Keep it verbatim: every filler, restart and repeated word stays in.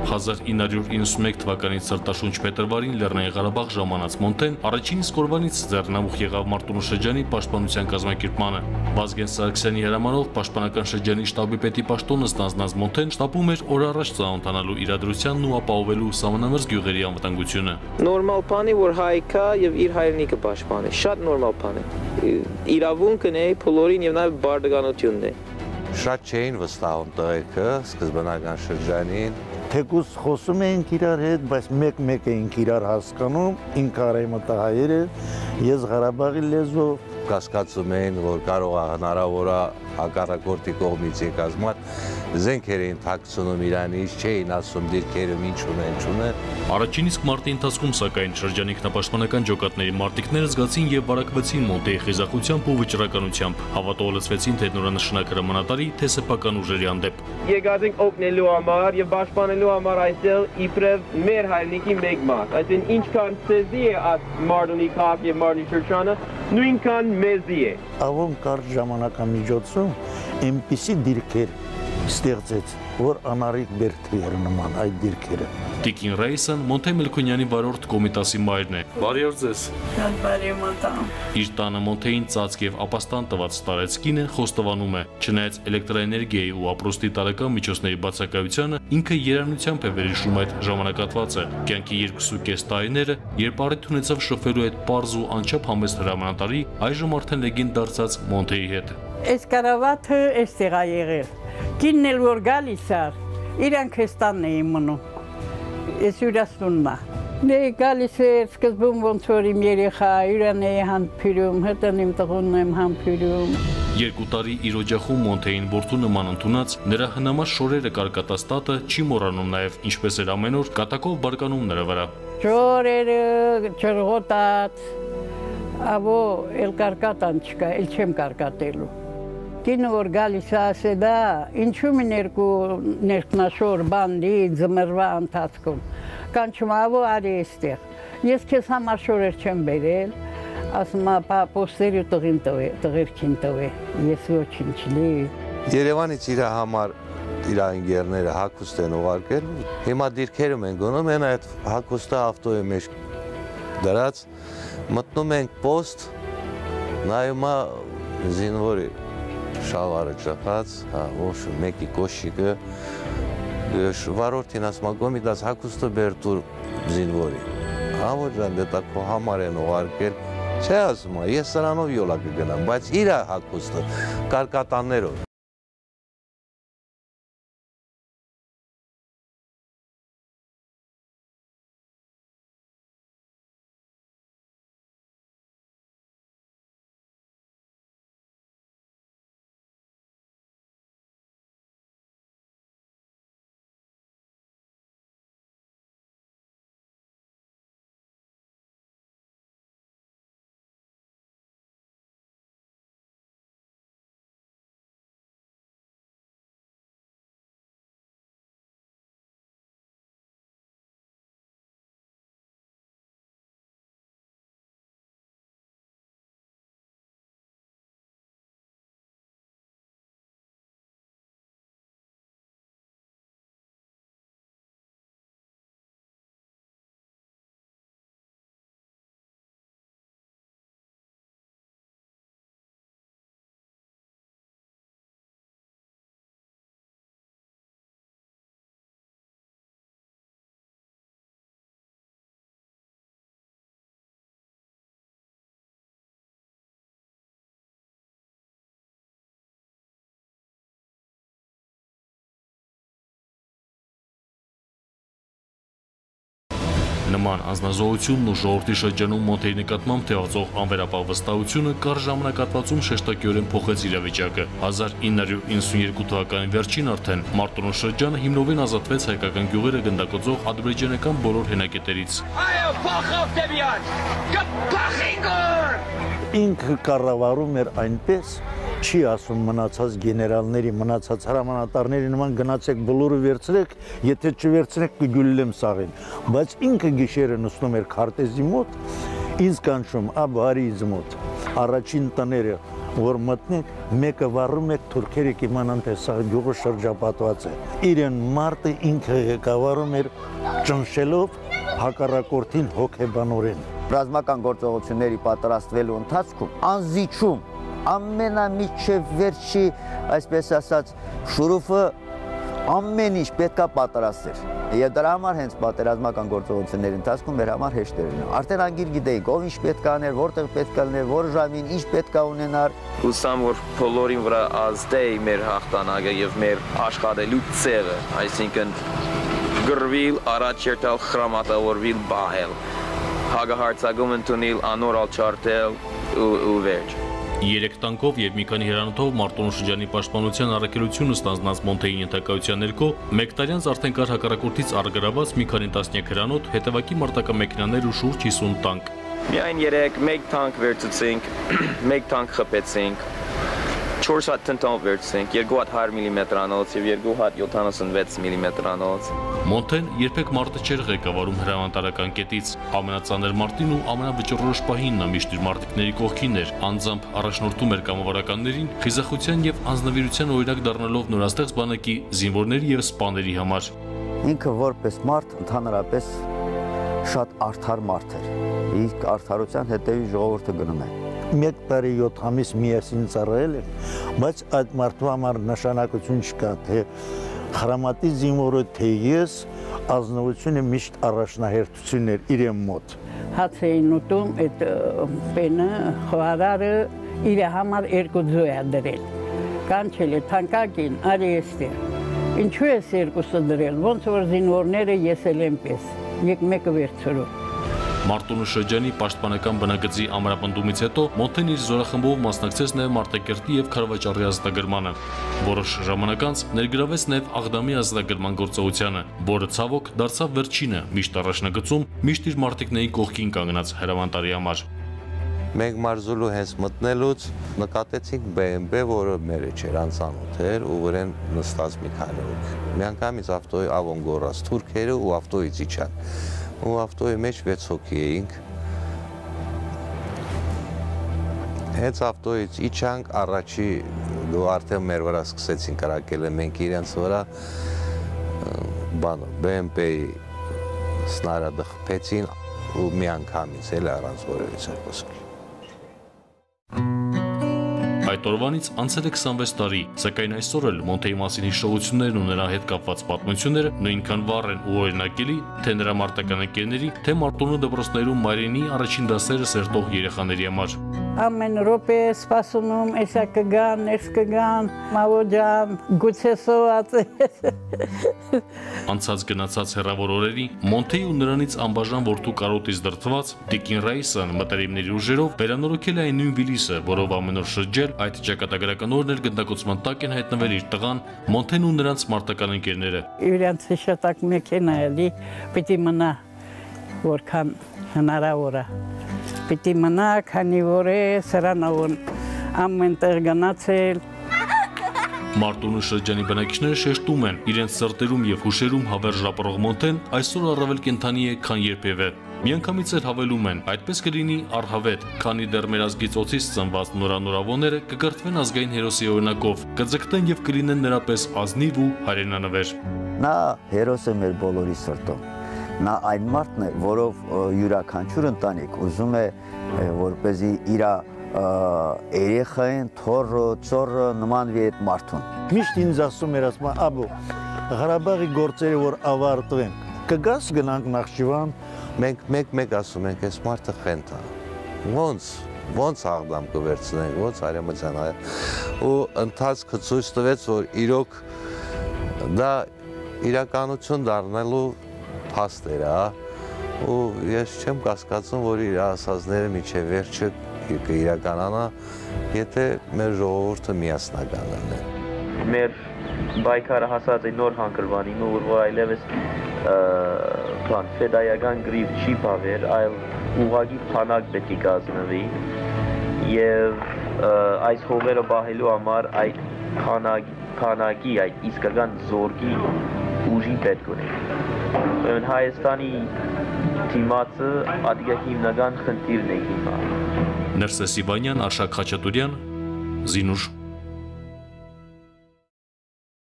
հազար ինը հարյուր իննսունմեկ թվականից Սրտաշունչ փետրվարին Լեռնային Ղարաբաղ ժամանած Մոնտեն առաջին իսկ օրվանից ձեռնամուխ եղավ Մարտունու շրջանի պաշտպանության կազմակերպմանը։ Վազգեն Սարգսյանի հրամանով պաշտպանական շրջանի շտաբի պետի պաշտոնը ստանձնած Մոնտեն շտապում էր օր առաջ ծանոթանալու իրադրությանն ու ապահովելու սահմանամերձ գյուղերի անվտանգությունը։ Նորմալ բան է, որ հայ կա եւ իր հայրենիքը պաշտպանի, շատ նորմալ բան է։ Իրավունքն է, փոլորին եւ նաեւ բարդականությունն է։ Շատ չէին վստահում տղերքը սկզբնական շրջանին։ Թեկուզ խոսում էինք իրար հետ, բայց մեկ-մեկ էինք իրար հասկանում, ինքը արևմտահայեր է, ես Ղարաբաղի լեզվով կասկածում էին, որ կարող է հնարավոր է հակառակորդի կողմից եկած մարդ զենքեր էին թաքցնում Իրանից, չէին ասում դիրքերում ինչ ունեն, չունեն։ Առաջին իսկ մարտի ընթացքում սակայն շրջանի ինքնապաշտպանական ջոկատների մարտիկները զգացին եւ վարակվեցին Մոնտեի խիզախությամբ ու վճռականությամբ, հավատով լցվեցին թե նորանշանակ հրամանատարի, թե սեփական ուժերի հանդեպ։ Եկած ենք օգնելու համար եւ պաշտպանելու համար այստեղ իբրև մեր հայրենիքի մեկ մարդ։ Այսինքն ինչքան ցեզի է այս Մարտունի քաղաք եւ Մարտունի շրջանը, նույնքան մեզի է։ Ավոն կարճ ժամանակամիջոցում այնպիսի դիրքեր ստեղծեց, որ անարիք Բերդի էր նման այդ դիրքերը։ Տիկին Ռայսան Մոնտե Մելքոնյանի վարորդ Կոմիտասի մայրն է։ Բարի օր ձեզ։ Շատ բարի մտամ։ Իր տանը Մոնտեին ծածկ եւ ապաստան տված տարեց կինը խոստովանում է, չնայած էլեկտրաէներգիայի ու ապրոստի տարեկան միջոցների բացակայությանը, ինքը երանությամբ է վերհիշում այդ ժամանակատվածը։ Կյանքի երկուսուկես տարիները, երբ առիթ ունեցավ շոֆերու այդ պարզ ու անչափ համեստ հրամանատարի, այժմ արդեն լեգենդ դարձած Մոնտեի հետ։ Այս կարավաթը այստեղ է եղել։ Կինն էլ որ գալիս էր, իրանք հեստանն էին մնում, ես յուրաստունն է։ Դե գալիս էր սկզբում ոնց որ իմ երեխա, յուրան էի համբյուրում, հետն իմ տղունն եմ համբյուրում։ Երկու տարի իր օջախում Մոնտեին որդու նման ընդունած, նրա հնամաշ շորերը կարկատած տատը չի մոռանում նաև, ինչպես էր ամեն օր, կատակով բարկանում նրա վրա։ Շորերը, ջրղոտած, ավո էլ կարկատան չկա, էլ չեմ կարկատելու։ Կինը որ գալիս է ասե դա, ինչու մի ներկու ներքնաշոր բանդի ձմռվա ընթացքում, կանչում ավո արի էստեղ, ես քեզ համար շորեր չեմ բերել, ասում ապա պոստերի տղերքին տվե, ես ոչինչ լի։ Երևանից իր համար իր ընկերները հագուստ են ուղարկել, հիմա դիրքերում են գնում, են այդ հագուստը ավտոյի մեջ դրած, մտնում ենք պոստ, նայում է զինվորի շալվարը ճղած, ոշու մեկի կոշիկը, վարորդին ասում գոմի դաս հագուստը բեր տուր զինվորի։ Հավո ջան, դե տա քո համար են ուղարկել, չէ ասում, ես սրանով յոլա կգնամ, բայց իր հագուստը կարկատաններով։ Նման անձնազոհությունն ու ժողովրդի շրջանում Մոնտեի նկատմամբ թեվածող անվերապահ վստահությունը կարճ ժամանակահատվածում շեշտակիորեն փոխեց իրավիճակը։ հազար ինը հարյուր իննսուններկու թվականի վերջին արդեն Մարտունու շրջանը հիմնովին ազատվեց հայկական գյուղերը գնդակոծող ադրբեջանական բոլոր հենակետերից։ Այո, փոխով դեպիան, կփախինգոր։ Ինքը կառավարում էր այնպես, չի ասում մնացած գեներալների, մնացած հրամանատարների նման գնացեք բոլորը վերցրեք, եթե չվերցնեք կգուլլեմ սաղին, բայց ինքը գիշերը նստում էր քարտեզի մոտ, ինձ կանչում աբարիզ մոտ, առաջին տները որ մտնեք, մեկը վառում եք, թուրքերը կիմանան, թե սա գյուղը շրջապատված է։ Իրեն մարտը ինքը ղեկավարում էր ճնշելով հակառակորդին հոգեբանորեն։ Ռազմական գործողությունների պատրաստվելու ընթացքում անզիջում ամենամիջև վերջի, այսպես ասած, շուրուфը ամեն ինչ պետքա պատրաստել։ Եվ դրա համար հենց պատերազմական գործողությունների ընթացքում մեր համար հեշտ էր լինում։ Արդեն անգիր գիտեինք, ով ինչ պետք է աներ, որտեղ պետք է լիներ, որ ժամին ինչ պետք է ունենար։ Ուսամ որ բոլորին վրա ազդեի մեր հաղթանակը եւ մեր աշխատելու ցեղը, այսինքն գրվիլ, առաջ երթալ, խրամատավորվել, բահել, հագահարցակում ընդունել, անորալ չարթել ու վերջ։ Երեք տանկով եւ մի քանի հերանոթով Մարտունու շրջանի պաշտպանության առաքելությունը ստանձնած Մոնթեի ենթակայության ներքո մեկ տարյանց արդեն կար հակառակորդից առգրաված մի քանի տասնյակ հերանոթ, հետևակի մարտական մեքենաներ ու շուրջ հիսուն տանկ։ Միայն երեք մեկ տանկ վերցուցինք, մեկ տանկ խփեցինք, չորս հատ տնտով վերցուցինք, երկու հատ հարյուր միլիմետրանոց եւ երկու հատ յոթանասունվեց միլիմետրանոց։ Մոնթեն երբեք մարտը չէր ղեկավարում հրամանատարական կետից, ամենածանր մարտին ու ամենավճռորոշ պահին նա միշտ իր մարտիկների կողքին էր, անձամբ առաջնորդում էր կամավորականներին, խիզախության եւ անձնվիրության օրինակ դառնալով նորաստեղծ բանակի զինվորների եւ սպաների համար։ Ինքը որպես մարդ ընդհանրապես շատ արդար մարդ էր։ Իսկ արդարության հետևի ժողովուրդը գնում է։ Մեկ տարի յոթ ամիս միասին ծառայել եմ, բայց այդ մարդու համար նշանակություն չկա, թե խրամատի զինվորը, թե ես, ազնվությունը միշտ առաջնահերթություն էր իրեն մոտ։ Հաց էին ուտում, այդ պենը, խոհարարը իր համար երկու ձու է դրել։ Կանչել է թանկագին, արի էստեղ։ Ինչու ես երկուսը դրել, ոնց որ զինվորները ես էլ էնպես, եկ մեկը վերցրու։ Մարտունու շրջանի պաշտպանական բնակցի ամրապնդումից հետո Մոնթեն իր զորախմբով մասնակցեց նաև Մարտակերտի եւ Քարվաճառի ազատագրմանը։ Որոշ ժամանակ անց ներգրավեց նաև Աղդամի ազատագրման գործողությանը, որը ցավոք դարձավ վերջինը, միշտ առաջնագծում, միշտ իր մարտիկների կողքին կանգնած հրամանատարի համար։ Մենք Մարզուլու հենց մտնելուց նկատեցինք B M W, որը մերը չէր, անծանոթ էր ու վրան նստած մի քանի հոգ։ Միանգամից ավտոյի ավոն գոռաց թուրքերը ու ավտոյից իջան։ Ու ավտոյի մեջ վեց հոգի էինք։ Հենց ավտոյից իջանք, առաջի դու արդեն մեր վրա սկսեցին կրակել մենք իրենց վրա բանը B M W-ի սնարադը խփեցին ու մի անգամից էլ առանց որևէ խոսքի։ Այդ օրվանից անցել է քսանվեց տարի, սակայն այսօր էլ Մոնթեի մասին հիշողություններն ու նրա հետ կապված պատմությունները նույնքան վառ են ու օրինակելի, թե նրա մարտական ընկերների, թե Մարտունու դպրոցներում մայրենի առաջին դասերը սերտող երեխաների համար։ Ամեն րոպե սպասում եմ, էսա կգան, էս կգան, մավո ջան, գուցե սոված ես։ Անցած գնացած հեռավոր օրերի Մոնթեի ու նրանից անբաժան որդու կարոտից դրդված Տիկին Ռաիսան մտերիմների ուժերով վերանորոգել է այն նույն Վիլիսը, որով ամեն օր շրջել, այդ ճակատագրական օրն էլ գնդակոծման տակ են հայտնվել իր տղան, Մոնթեն ու նրանց մարտական ընկերները։ Իրանց շատակ մեքենա էլի, պիտի մնա, որքան հնարավոր է։ Պիտի մնա, քանի որ է սրանավուն ամեն տեղ գնացել։ Մարտունու շրջանի բնակիչները շեշտում են, իրենց սրտերում եւ հուշերում հավերժ ապրող Մոնթեն այսօր առավել կենդանի է, քան երբևէ։ Միանգամից էլ հավելում են, այդպես կլինի առհավետ, քանի դեռ մեր ազգի ծոցից ծնված նորանորավոները կգրտվեն ազգային հերոսի օրինակով, կձգտեն եւ կլինեն նրա պես ազնիվ ու հայրենանվեր։ Նա հերոս է մեր բոլորի սրտում։ Նա այն մարդն է, որով յուրաքանչյուր ընտանիք ուզում է, որպեսզի իր երեխային, թոռը, ծոռը նմանվի այդ մարդուն։ Միշտ ինձ ասում էր, ասում աբու, Ղարաբաղի գործերը որ ավարտվեն, կգաս գնանք Նախճիվան։ Մենք մեկ-մեկ ասում ենք, այս մարդը խենթ է։ Ոնց, ոնց Աղդամ կվերցնենք, ոնց Արեմցյան այ։ Ու ընթացքը ցույց տվեց, որ իրոք դա իրականություն դառնալու փաստ էր, ու ես չեմ կասկածում, որ իր ասածները միջև վերջը կիրականանա, եթե մեր ժողովուրդը միասնական լինի։ Մեր բայկարը հասած է նոր հանգրվանին, որ այլևս բան ֆեդայական գրիվ չի բավեր, այլ ուղղակի փանակ պետք է կազմվի եւ այս հողերը բահելու համար այդ փանակի, այդ իսկական զորքի ուժի պետք ունի։ Ուրեմն Հայաստանի թիմացը ադիգա հիմնական խնդիրն է հիմա։ Ներսես Սիբանյան, Արշակ Խաչատուրյան, Զինուշ